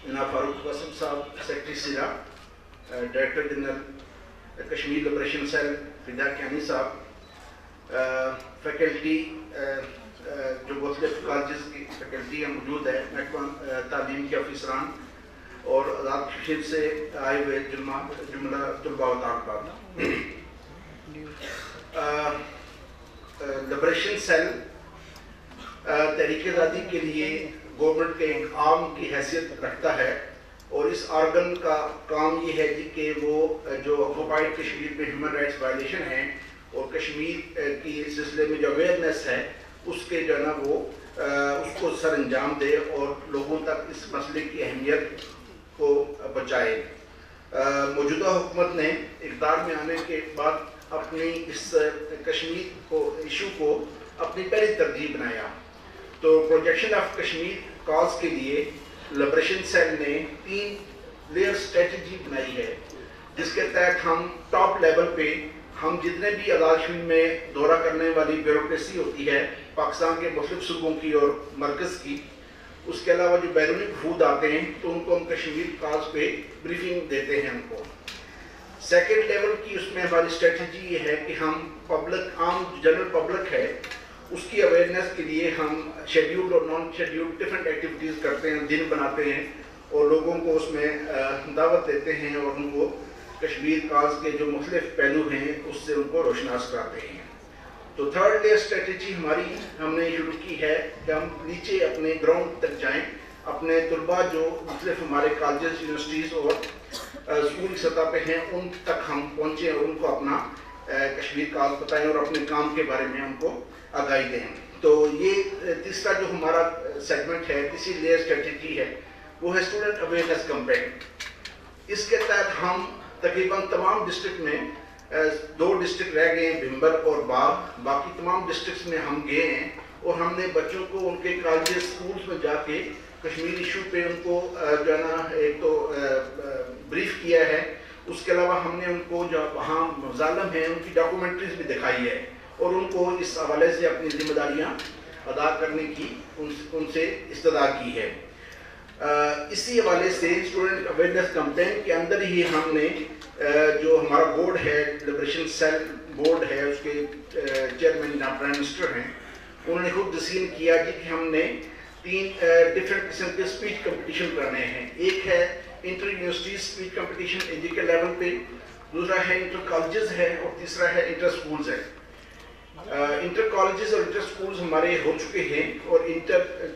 जनाब फारूक वसीम साहब सेक्रेटरी सिरा, director general Kashmir liberation cell Fida Keni साहब, फैकल्टी जो मुख्तलिफ कॉलेज की फैकल्टी मौजूद है, महकमा तालीम के अफसरान और आज़ाद कश्मीर से आए हुए जुमला तलबा व तालिबात। लिबरेशन सेल तहरीक आज़ादी के लिए गवर्नमेंट के एक आर्म की हैसियत रखता है और इस आर्गन का काम ये है जी कि वो जो ऑक्युपाइड कश्मीर में ह्यूमन राइट्स वायलेशन हैं और कश्मीर की सिलसिले में जो अवेयरनेस है उसके जो है ना वो उसको सर अंजाम दे और लोगों तक इस मसले की अहमियत को बचाए। मौजूदा हुकूमत ने इक़्तिदार में आने के बाद अपनी इस कश्मीर को इशू को अपनी पहली तरजीह बनाया। तो प्रोजेक्शन ऑफ कश्मीर कॉज के लिए लिबरेशन सेल ने 3 लेयर स्ट्रेटजी बनाई है, जिसके तहत हम टॉप लेवल पे हम जितने भी आज़ाद कश्मीर में दौरा करने वाली ब्यूरोक्रेसी होती है पाकिस्तान के मुख्तलिफ सूबों की और मरकज़ की, उसके अलावा जो बैरूनी वफूद आते हैं तो उनको हम कश्मीर काज पे ब्रीफिंग देते हैं उनको। सेकेंड लेवल की उसमें हमारी स्ट्रेटजी ये है कि हम पब्लिक आम जनरल पब्लिक है उसकी अवेयरनेस के लिए हम शेड्यूल्ड और नॉन शेड्यूल्ड डिफरेंट एक्टिविटीज़ करते हैं, दिन बनाते हैं और लोगों को उसमें दावत देते हैं और उनको कश्मीर काज के जो मुख्तलिफ पहलू हैं उससे उनको रोशनास कराते हैं। तो थर्ड लेयर स्ट्रेटजी हमारी हमने शुरू की है कि हम नीचे अपने ग्राउंड तक जाएं, अपने तलबा जो मुख्तलिफ हमारे कॉलेज यूनिवर्सिटीज़ और स्कूल की सतह पे हैं उन तक हम पहुँचें और उनको अपना कश्मीर काज बताएं और अपने काम के बारे में उनको आगाही दें। तो ये तीसरा जो हमारा सेगमेंट है, तीसरी लेयर स्ट्रेटजी है, वो है स्टूडेंट अवेयरनेस कैंपेन। इसके तहत हम तकरीबन तमाम डिस्ट्रिक्ट में 2 डिस्ट्रिक्ट रह गए हैं, भिम्बर और बाग, बाकी तमाम डिस्ट्रिक्ट्स में हम गए हैं और हमने बच्चों को उनके कॉलेज स्कूल्स में जाके कश्मीर इशू पे उनको जो है ना एक तो ब्रीफ किया है। उसके अलावा हमने उनको जो वहाँ मज़ालिम हैं उनकी डॉक्यूमेंट्रीज भी दिखाई है और उनको इस हवाले से अपनी जिम्मेदारियाँ अदा करने की उनसे इस्तदा की है। इसी हवाले से स्टूडेंट अवेयरनेस कैंपेन के अंदर ही हमने जो हमारा बोर्ड है, लिबरेशन सेल बोर्ड है, उसके चेयरमैन जनाब प्राइम मिनिस्टर हैं, उन्होंने खुद डिसीजन किया कि हमने 3 डिफरेंट किस्म के स्पीच कंपटीशन करने हैं। एक है inter university speech competition J&KLC level पे, दूसरा है इंटर कॉलेजेस है और तीसरा है इंटर स्कूल्स है। इंटर कॉलेजेस और इंटर स्कूल्स हमारे हो चुके हैं और इंटर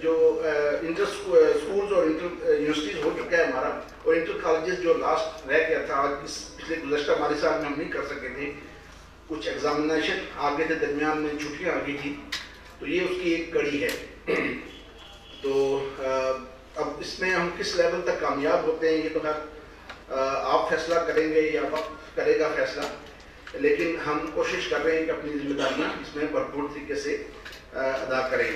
स्कूल्स और इंटर यूनिवर्सिटीज़ हो चुका है हमारा, और इंटर कॉलेजेस जो लास्ट रह गया था इस पिछले गुज़श्ता हमारे साल में हम नहीं कर सके थे, कुछ एग्जामिनेशन आ गए थे, दरमियान में छुट्टियाँ आ गई थी, तो ये उसकी एक कड़ी है। तो अब इसमें हम किस लेवल तक कामयाब होते हैं ये तो आप फैसला करेंगे या वक्त करेगा फैसला, लेकिन हम कोशिश कर रहे हैं कि अपनी जिम्मेदारियाँ इसमें भरपूर तरीके से अदा करें।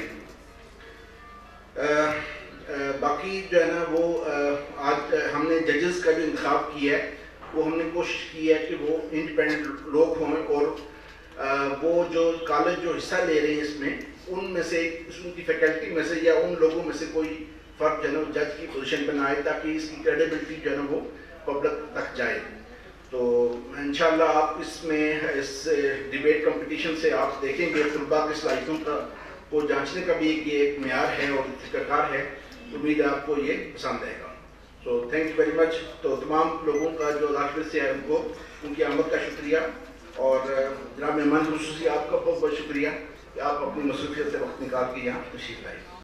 बाकी जो है ना वो आज हमने जजेस का जो इंतखाब किया है वो हमने कोशिश की है कि वो इंडिपेंडेंट लोग हों और वो जो कॉलेज जो हिस्सा ले रहे हैं इसमें उनमें से उनकी फैकल्टी में से या उन लोगों में से कोई फ़र्क जो है ना जज की पोजीशन पर ना आए, ताकि इसकी क्रेडिबिलिटी जो है ना वो पब्लिक तक जाए। तो इंशाल्लाह आप इसमें इस डिबेट कंपटीशन से आप देखेंगे तलबा की सलाहियतों का को जांचने का भी एक मेयार है और तरीक़ाकार है। उम्मीद है आपको ये पसंद आएगा। So thank you very much. तो तमाम लोगों का जो राशि से है उनको उनकी आमद का शुक्रिया और जनाब मेहमान खुसूसी आपका बहुत बहुत शुक्रिया कि आप अपनी मसरूफियत से वक्त निकाल के यहाँ तशरीफ़ लाए।